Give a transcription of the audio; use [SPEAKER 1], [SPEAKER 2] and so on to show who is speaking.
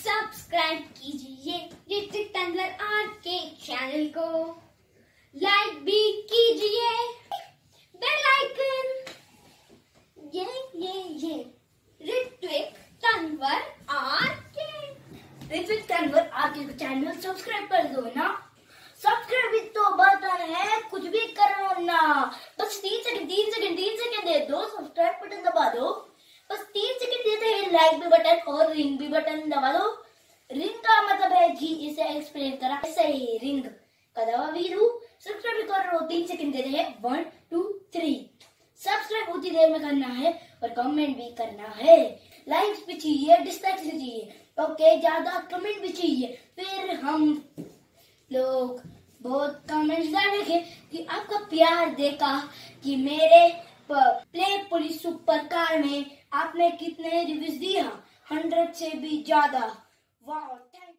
[SPEAKER 1] Subscribe कीजिए Hrithik Tanwar art के channel को, लाइक भी कीजिए, बेल आइकन ये ऋतिक तंवर आर्ट के चैनल सब्सक्राइब कर दो ना। सब्सक्राइब भी तो बटन है, कुछ भी करो ना, बस 3 सेकंड दे दो, सब्सक्राइब बटन दबा दो, बस 3 सेकंड देते हैं, लाइक भी बटन और रिंग भी बटन दबा दो। रिंग का मतलब है जी, इसे एक्सप्लेन करा ऐसे ही, रिंग का दबा भी दो, सब्सक्राइब भी करो, 3 सेकंड देते हैं, 1 2 3। सब्सक्राइब उतनी देर में करना है और कमेंट भी करना है, लाइक्स भी चाहिए, डिसलाइक्स भी चाहिए, ओके, ज्यादा कमेंट भी चाहिए, फिर हम लोग बहुत कमेंट्स डालेंगे कि आपका प्यार देखा कि मेरे प्ले पुलिस सुपर कार में आपने कितने रिव्यूज दिया, 100 से भी ज्यादा। वाह।